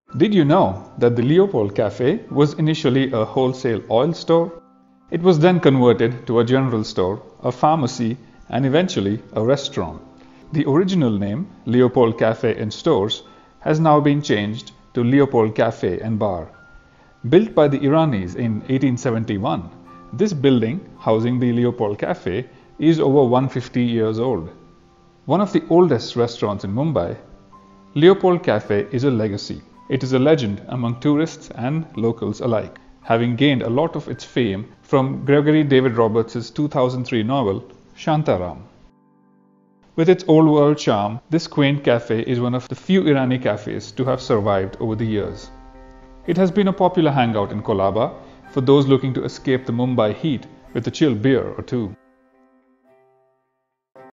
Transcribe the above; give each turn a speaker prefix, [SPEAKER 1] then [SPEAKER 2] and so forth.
[SPEAKER 1] Did you know that the Leopold Cafe was initially a wholesale oil store? It was then converted to a general store, a pharmacy, and eventually a restaurant. The original name, Leopold Cafe and Stores, has now been changed to Leopold Cafe and Bar. Built by the Iranis in 1871, this building, housing the Leopold Cafe, is over 150 years old. One of the oldest restaurants in Mumbai, Leopold Cafe is a legacy. It is a legend among tourists and locals alike, having gained a lot of its fame from Gregory David Roberts' 2003 novel, Shantaram. With its old-world charm, this quaint cafe is one of the few Irani cafes to have survived over the years. It has been a popular hangout in Colaba for those looking to escape the Mumbai heat with a chilled beer or two.